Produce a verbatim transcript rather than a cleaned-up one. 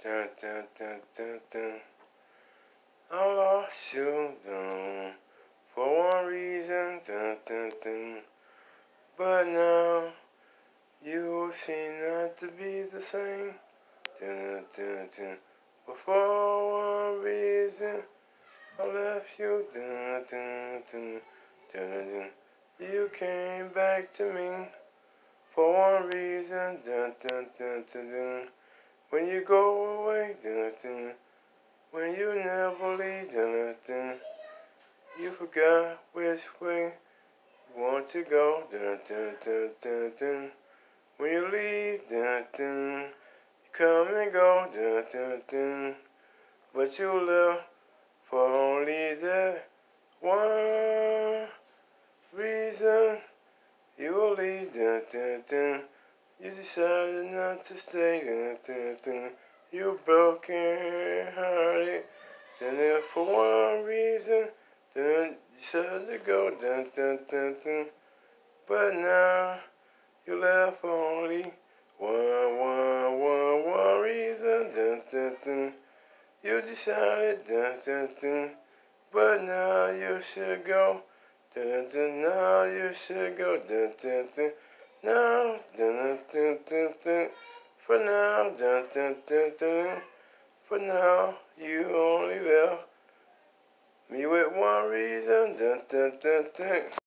dun, dun, dun, dun, dun. I lost you, dun, for one reason, dun, dun, dun. But now you seem not to be the same, dun, dun, dun. But for one reason, I left you, dun, dun, dun, dun, dun. You came back to me for one reason, dun, dun, dun, dun, dun. When you go away, dun, dun. When you never leave, dun, dun. You forgot which way you want to go, dun, dun, dun, dun, dun. When you leave, dun, dun. You come and go, dun, dun, dun. But you left for only that one reason. You will leave, dun, dun, dun. You decided not to stay, dun, dun, dun. You broken hearted, dun, dun, for one reason, dun, you decided to go, dun, dun, dun, dun. But now you left for only one, one, one, one reason, dun, dun, dun. You decided, dun, dun, dun. But now you should go, dun, dun, now you should go, dun, dun, dun. Now, dun, dun, dun, dun. For now, dun, dun, dun, dun. For now.